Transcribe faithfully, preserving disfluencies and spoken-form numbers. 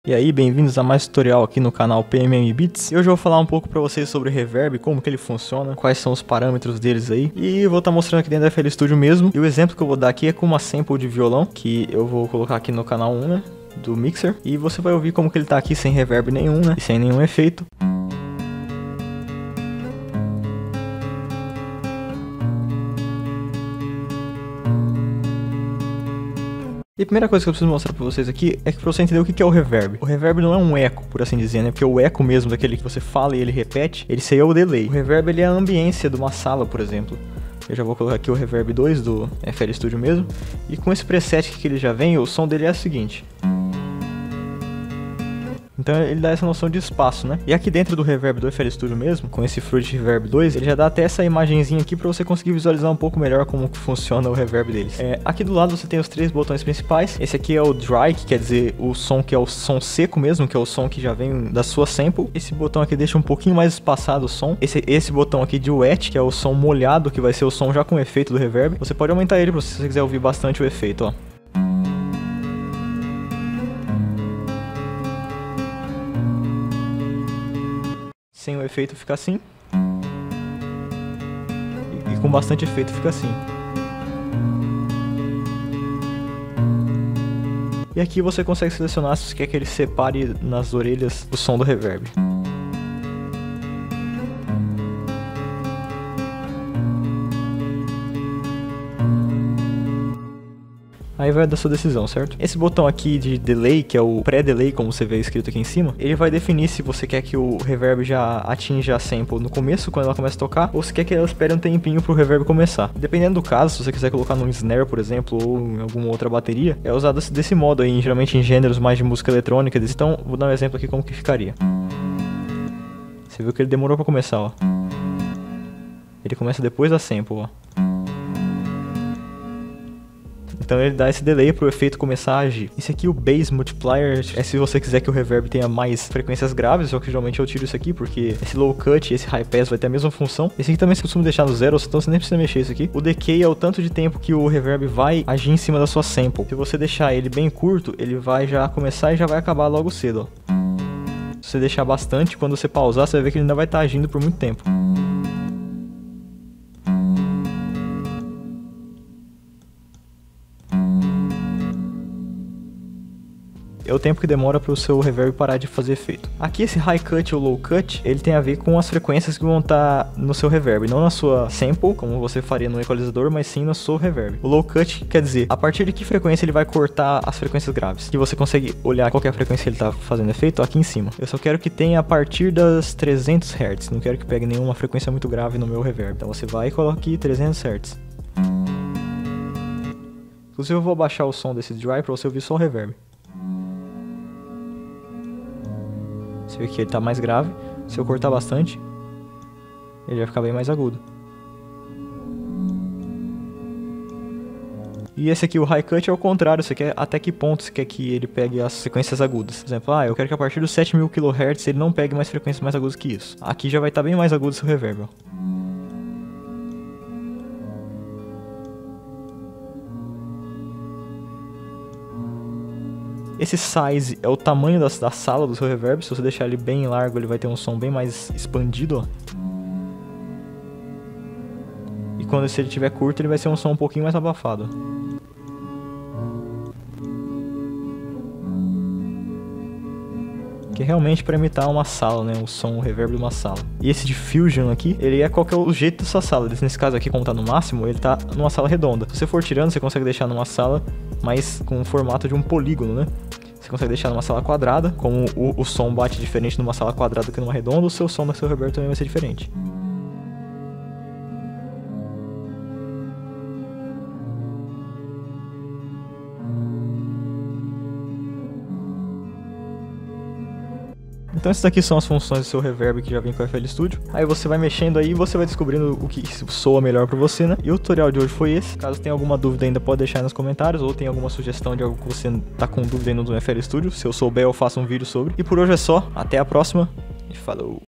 E aí, bem-vindos a mais tutorial aqui no canal P M M Beats. E hoje eu vou falar um pouco pra vocês sobre o reverb, como que ele funciona, quais são os parâmetros deles aí. E vou estar mostrando aqui dentro da F L Studio mesmo. E o exemplo que eu vou dar aqui é com uma sample de violão, que eu vou colocar aqui no canal um, né, do Mixer. E você vai ouvir como que ele tá aqui sem reverb nenhum, né, e sem nenhum efeito. E a primeira coisa que eu preciso mostrar pra vocês aqui é que pra você entender o que é o reverb. O reverb não é um eco, por assim dizer, né? Porque o eco mesmo, daquele que você fala e ele repete, ele seria o delay. O reverb ele é a ambiência de uma sala, por exemplo. Eu já vou colocar aqui o reverb dois do F L Studio mesmo. E com esse preset que ele já vem, o som dele é o seguinte. Então ele dá essa noção de espaço, né? E aqui dentro do reverb do F L Studio mesmo, com esse Fruit Reverb dois, ele já dá até essa imagenzinha aqui pra você conseguir visualizar um pouco melhor como que funciona o reverb deles. É, aqui do lado você tem os três botões principais. Esse aqui é o Dry, que quer dizer o som que é o som seco mesmo, que é o som que já vem da sua sample. Esse botão aqui deixa um pouquinho mais espaçado o som. Esse, esse botão aqui de Wet, que é o som molhado, que vai ser o som já com efeito do reverb. Você pode aumentar ele se você quiser ouvir bastante o efeito, ó. Sem o efeito fica assim. E, e com bastante efeito fica assim. E aqui você consegue selecionar se você quer que ele separe nas orelhas o som do reverb. Aí vai da sua decisão, certo? Esse botão aqui de delay, que é o pré-delay, como você vê escrito aqui em cima, ele vai definir se você quer que o reverb já atinja a sample no começo, quando ela começa a tocar, ou se quer que ela espere um tempinho pro reverb começar. Dependendo do caso, se você quiser colocar num snare, por exemplo, ou em alguma outra bateria, é usado desse modo aí, geralmente em gêneros mais de música eletrônica. Então, vou dar um exemplo aqui como que ficaria. Você viu que ele demorou pra começar, ó. Ele começa depois da sample, ó. Então ele dá esse delay pro efeito começar a agir. Esse aqui, o Bass Multiplier, é se você quiser que o reverb tenha mais frequências graves, só que geralmente eu tiro isso aqui, porque esse low cut e esse high pass vai ter a mesma função. Esse aqui também você costuma deixar no zero, então você nem precisa mexer isso aqui. O decay é o tanto de tempo que o reverb vai agir em cima da sua sample. Se você deixar ele bem curto, ele vai já começar e já vai acabar logo cedo, ó. Se você deixar bastante, quando você pausar, você vai ver que ele ainda vai estar agindo por muito tempo. É o tempo que demora para o seu reverb parar de fazer efeito. Aqui esse high cut ou low cut, ele tem a ver com as frequências que vão estar no seu reverb, não na sua sample, como você faria no equalizador, mas sim no seu reverb. O low cut quer dizer a partir de que frequência ele vai cortar as frequências graves. E você consegue olhar qual que é a frequência que ele está fazendo efeito aqui em cima. Eu só quero que tenha a partir das trezentos hertz, não quero que pegue nenhuma frequência muito grave no meu reverb. Então você vai e coloca aqui trezentos hertz. Inclusive eu vou abaixar o som desse dry para você ouvir só o reverb. Você vê que ele tá mais grave. Se eu cortar bastante, ele vai ficar bem mais agudo. E esse aqui, o high cut, é o contrário. Você quer até que ponto você quer que ele pegue as frequências agudas. Por exemplo, ah, eu quero que a partir dos sete mil quilohertz ele não pegue mais frequências mais agudas que isso. Aqui já vai estar bem mais agudo o seu reverb, ó. Esse size é o tamanho da, da sala do seu reverb. Se você deixar ele bem largo, ele vai ter um som bem mais expandido, ó. E quando se ele estiver curto, ele vai ser um som um pouquinho mais abafado. Que é realmente para imitar uma sala, né? O som, o reverb de uma sala. E esse de Fusion aqui, ele é qual que é o jeito da sua sala. Nesse caso aqui, como tá no máximo, ele tá numa sala redonda. Se você for tirando, você consegue deixar numa sala mais com o formato de um polígono, né? Você consegue deixar numa sala quadrada. Como o, o som bate diferente numa sala quadrada que numa redonda, o seu som do seu reverb também vai ser diferente. Então essas aqui são as funções do seu reverb que já vem com o F L Studio. Aí você vai mexendo aí e você vai descobrindo o que soa melhor pra você, né? E o tutorial de hoje foi esse. Caso tenha alguma dúvida ainda, pode deixar aí nos comentários. Ou tem alguma sugestão de algo que você tá com dúvida aí no F L Studio. Se eu souber, eu faço um vídeo sobre. E por hoje é só. Até a próxima. E falou!